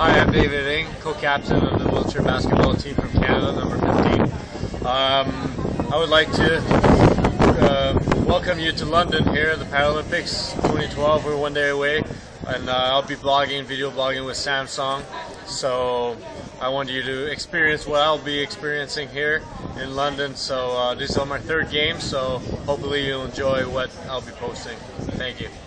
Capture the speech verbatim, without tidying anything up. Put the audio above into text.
Hi, I'm David Ing, co-captain of the wheelchair basketball team from Canada, number fifteen. Um, I would like to uh, welcome you to London here, the Paralympics twenty twelve. We're one day away, and uh, I'll be blogging, video blogging with Samsung. So I want you to experience what I'll be experiencing here in London. So uh, this is my third game, so hopefully you'll enjoy what I'll be posting. Thank you.